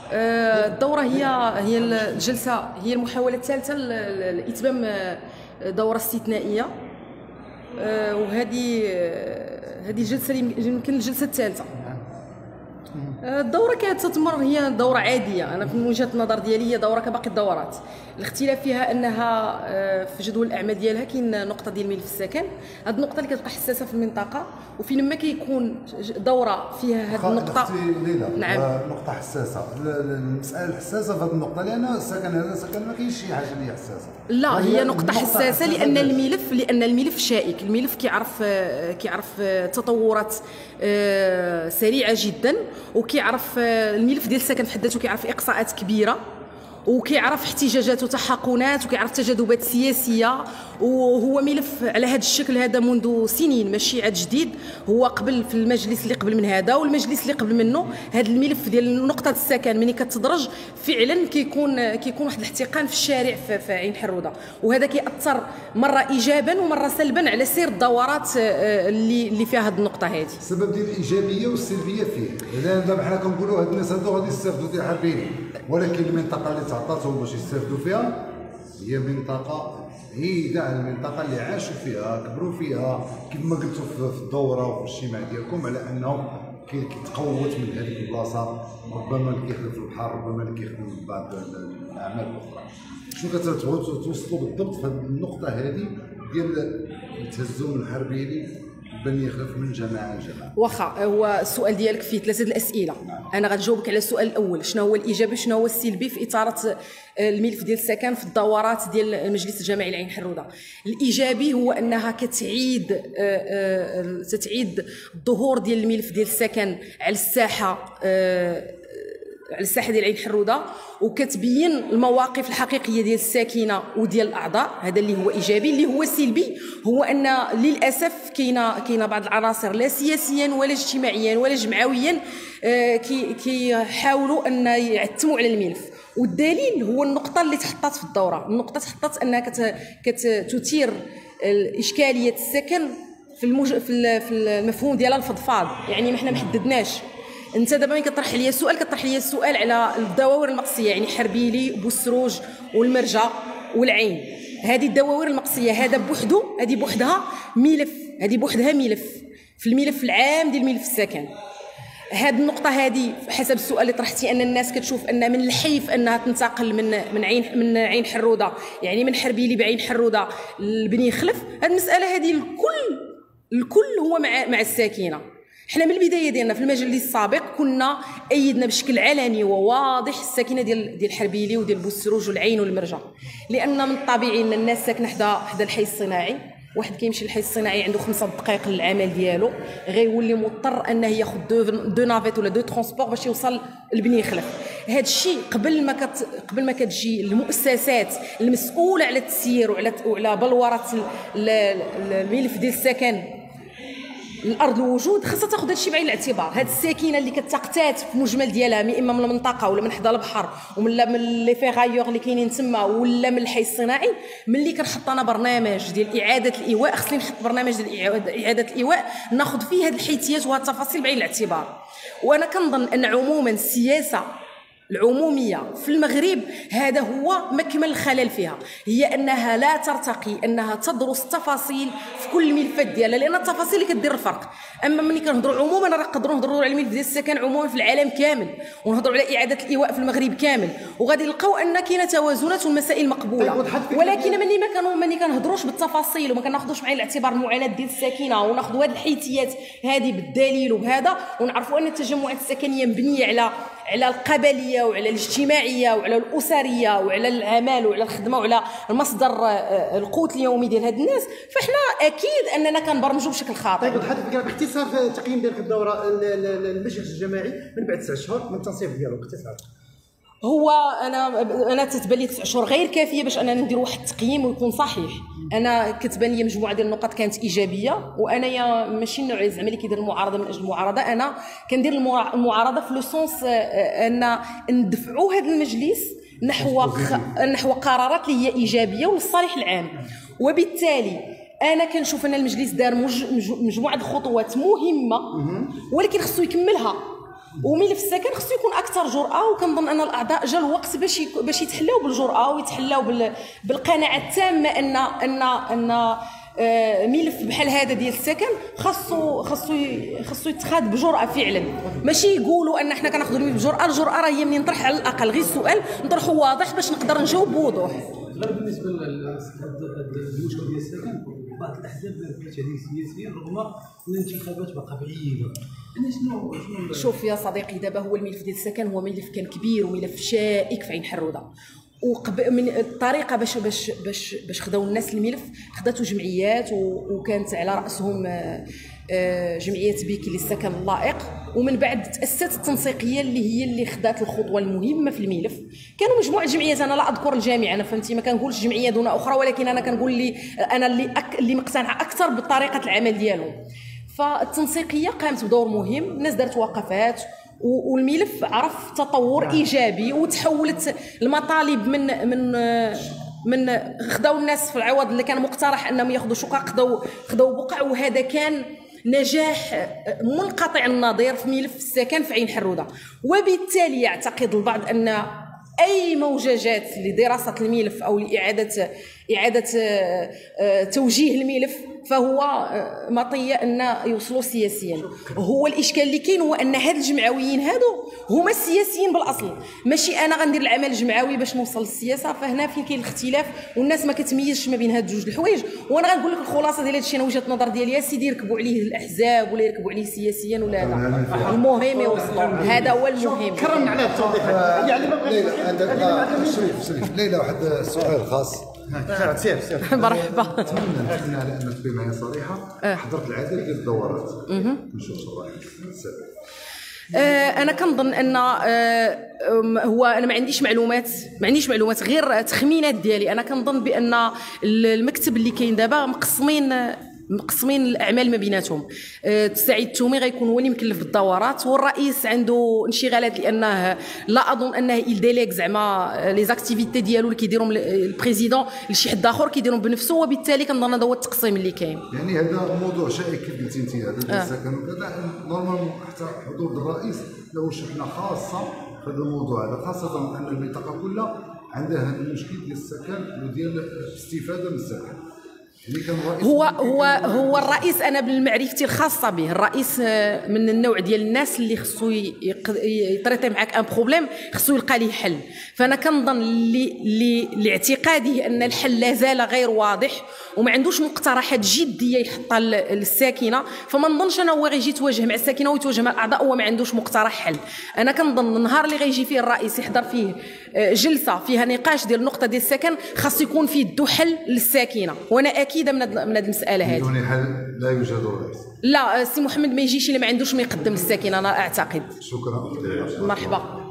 الدورة هي الجلسة، هي المحاولة الثالثة لإتمام دورة استثنائية، وهذه الجلسة يمكن الجلسة الثالثة. الدورة كانت تتمر، هي دورة عادية. أنا من وجهة النظر ديالي هي دورة كباقي الدورات. الاختلاف فيها أنها في جدول الأعمال ديالها كاين نقطة ديال ملف السكن. هذه النقطة اللي كتبقى حساسة في المنطقة، وفين ما كيكون دورة فيها هذه النقطة. نعم، نقطة حساسة. المسألة الحساسة في هذه النقطة، لأن السكن هذا سكن ما كاينش شي حاجة اللي حساسة. لا، هي نقطة حساسة لأن الملف شائك. الملف كيعرف تطورات سريعة جدا، وكيعرف الملف ديال السكن في حد ذاته كيعرف إقصاءات كبيرة، وكيعرف احتجاجات وتحقنات، وكيعرف تجاذبات سياسيه. وهو ملف على هذا الشكل هذا منذ سنين، ماشي عاد جديد. هو قبل في المجلس اللي قبل من هذا والمجلس اللي قبل منه، هذا الملف ديال نقطه السكن ملي كتدرج فعلا كيكون واحد الاحتقان في الشارع في عين حروده، وهذا كيأثر مره ايجابا ومره سلبا على سير الدورات اللي فيها هذه النقطه هذه. السبب ديال الايجابيه والسلبيه فيه، لان دابا حنا كنقولوا هاد الناس هادو غادي يستافدوا ديال الحربيين، ولكن المنطقه اللي تعطاتهم باش يستافدوا فيها هي منطقه بعيده عن المنطقه اللي عاشوا فيها كبروا فيها، كما قلتوا في الدوره وفي الاجتماع ديالكم، على انه كيتقوت من هذيك البلاصه، ربما اللي كيخدم في البحر، ربما اللي كيخدم في بعض الاعمال الاخرى. شنو كتبغوا توصلوا بالضبط في هذه النقطه هذه ديال التهزم الحربي بني يخلف من جماعه لجماعه؟ واخا هو السؤال ديالك فيه 3 الاسئله. انا غنجاوبك على السؤال الاول، شنو هو الايجابي وشنو هو السلبي في اطار الملف ديال السكن في الدورات ديال المجلس الجماعي لعين حروده. الايجابي هو انها تتعيد الظهور ديال الملف ديال السكن على الساحه ديال عين حروده، وكتبين المواقف الحقيقيه ديال الساكنه وديال الاعضاء. هذا اللي هو ايجابي. اللي هو سلبي هو ان للاسف كاينه بعض العناصر لا سياسيا ولا اجتماعيا ولا جمعويا كيحاولوا ان يعتموا على الملف، والدليل هو النقطه اللي تحطات في الدوره. النقطه تحطات انها كتثير اشكاليه السكن في المفهوم ديالها الفضفاض. يعني ما حنا ما حددناش. انت دابا ملي كطرح لي السؤال على الدواوير المقصيه، يعني حربيلي بوسروج والمرجع والعين، هذه الدواوير المقصيه هذا بوحدو، هذه بوحدها ملف في الملف العام ديال ملف السكن. هذه النقطه هذه حسب السؤال اللي طرحتي ان الناس كتشوف ان من الحيف انها تنتقل من عين حروده، يعني من حربيلي بعين حروده لبني خلف. هذه المساله هذه الكل هو مع الساكنه. حنا من البدايه ديالنا في المجلس السابق كنا ايدنا بشكل علني وواضح الساكنه ديال حربيلي وديال بوسروج والعين والمرجع، لان من الطبيعي ان الناس ساكنه حدا الحي الصناعي. واحد كيمشي للحي الصناعي عنده 5 دقائق للعمل ديالو، غيولي مضطر انه ياخذ دو نافيت ولا 2 ترونسبور باش يوصل لبني خلف. هذا الشيء قبل ما كتجي المؤسسات المسؤوله على التسيير وعلى بلوره الملف ديال السكن الارض الوجود، خاصها تاخذ هادشي بعين الاعتبار. هاد الساكنه اللي كتقتات في مجمل ديالها اما من المنطقه ولا من حدا البحر ولا من لي فيغايور اللي كاينين تما ولا من الحي الصناعي، ملي كنحط انا برنامج ديال اعاده الايواء خصني نحط برنامج ديال اعاده الايواء ناخذ فيه هاد الحيتيات وهاد التفاصيل بعين الاعتبار. وانا كنظن ان عموما السياسه العموميه في المغرب هذا هو مكمن الخلل فيها، هي انها لا ترتقي انها تدرس التفاصيل في كل الملفات ديالها، لان التفاصيل اللي كدير الفرق. اما ملي كنهضروا عموما راه نقدروا نهضروا على الملف ديال السكن عموما في العالم كامل، ونهضروا على اعاده الايواء في المغرب كامل، وغادي نلقاو ان كاينه توازنات والمسائل مقبوله. ولكن ملي كنهضروش بالتفاصيل وما كناخذوش بعين الاعتبار المعاناه ديال الساكنه، وناخذوا هذه الحيتيات هذه بالدليل وبهذا، ونعرفوا ان التجمعات السكنيه مبنيه على القبليه وعلى الاجتماعيه وعلى الاسريه وعلى العمل وعلى الخدمه وعلى المصدر القوت اليومي ديال هاد الناس، فاحنا اكيد اننا كنبرمجوا بشكل خاطئ. طيب تحدث باختصار في التقييم ديالك الدوره المجلس الجماعي من بعد 9 اشهر من التنصيب ديالو باختصار. هو انا تتبان لي 9 اشهر غير كافيه باش اننا ندير واحد التقييم ويكون صحيح. انا كتبان لي مجموعه ديال النقط كانت ايجابيه، وانا ماشي النوع زعما اللي كيدير المعارضه من اجل المعارضه. انا كندير المعارضه في لو سونس ان ندفعوا هذا المجلس نحو قرارات اللي هي ايجابيه وللصالح العام. وبالتالي انا كنشوف ان المجلس دار مجموعه الخطوات مهمه، ولكن خصو يكملها. وملف السكن خصو يكون اكثر جرأه، وكنظن ان الاعضاء جا الوقت باش يتحلاو بالجرأه ويتحلاو بالقناعه التامه ان ملف بحال هذا ديال السكن خاصو يتخاذ بجرأه فعلا، ماشي يقولوا ان حنا كناخذوا الملف بجرأه. الجرأه راه هي منين نطرح على الاقل غير السؤال نطرحه واضح باش نقدر نجاوب بوضوح. غير بالنسبه للمشكل ديال السكن، بعض الاحزاب بقات هذه سياسيا رغم ان الانتخابات باقا بعيده. انا شنو شوف يا صديقي، دابا هو الملف ديال السكن هو ملف كان كبير وملف شائك في عين حروده، من الطريقه باش خداو الناس الملف، خداتو جمعيات وكانت على راسهم جمعيه بيكي للسكن اللائق، ومن بعد تاسست التنسيقيه اللي خدات الخطوه المهمه في الملف. كانوا مجموعه جمعيات، انا لا اذكر الجامعه، انا فهمتي ما كنقولش جمعيه دون اخرى، ولكن انا كنقول اللي مقتنعه اكثر بطريقه العمل ديالهم. فالتنسيقيه قامت بدور مهم، الناس دارت وقفات والملف عرف تطور ايجابي، وتحولت المطالب من خداو الناس في العوض اللي كان مقترح انهم ياخذوا شقق خداو بقع، وهذا كان نجاح منقطع النظير في ملف السكن في عين حروده. وبالتالي يعتقد البعض ان اي موججات لدراسه الملف او لاعاده توجيه الملف فهو مطيه ان يوصلوا سياسيا. هو الاشكال اللي كاين هو ان هاد الجمعويين هادو هما السياسيين بالاصل، ماشي انا غندير العمل الجمعوي باش نوصل للسياسه. فهنا فين كاين الاختلاف، والناس ما كتميزش ما بين هاد جوج الحوايج. وانا غنقول لك الخلاصه ديال هادشي، انا وجهه النظر ديالي يا سيدي يركبوا عليه الاحزاب ولا يركبوا عليه سياسيا ولا لا، المهم يوصلوا، هذا هو المهم. كرمنا على التوضيح يعني ما بغيتش. شريف ليلى، واحد السؤال خاص. سير مرحبا. نتمنى على ان تكون معايا صريحه. حضرت العدد ديال الدورات، نشوف رايك. انا كنظن ان هو انا ما عنديش معلومات غير تخمينات ديالي. انا كنظن بان المكتب اللي كاين دابا مقسمين الاعمال ما بيناتهم. السعيد التومي غيكون هو اللي مكلف بالدورات، والرئيس عنده انشغالات لانه لا اظن انه يديليك زعما لي زاكتيفيتي ديالو اللي كيديرهم البريزيدون لشي حد اخر كيديرهم بنفسه، وبالتالي كنظن هذا هو التقسيم اللي كاين. يعني هذا موضوع شائك كيف قلتي انت، هذا السكن وكذا نورمالمون حتى حضور الرئيس له شحنه خاصه في هذا الموضوع هذا، خاصه ان المنطقه كلها عندها هذا المشكل ديال السكن وديال الاستفاده من السكن. هو الرئيس، انا بالمعرفتي الخاصه به، الرئيس من النوع ديال الناس اللي خصو يطريطي معاك ان بروبليم خصو يلقى ليه حل. فانا كنظن لاعتقاده ان الحل لا زال غير واضح وما عندوش مقترحات جديه يحطها للساكنه، فما نظنش انا هو غيجي يتواجه مع الساكنه ويتواجه مع الاعضاء وما عندوش مقترح حل. انا كنظن النهار اللي غيجي فيه الرئيس يحضر فيه جلسه فيها نقاش ديال النقطه ديال السكن، خاص يكون فيه يدو حل للساكنه، وانا اكيده من هذه المساله هذه. بدون حل لا يوجد رئيس. لا، سي محمد ما يجيش الا ما عندوش ما يقدم للساكنه، انا اعتقد. شكرا. مرحبا.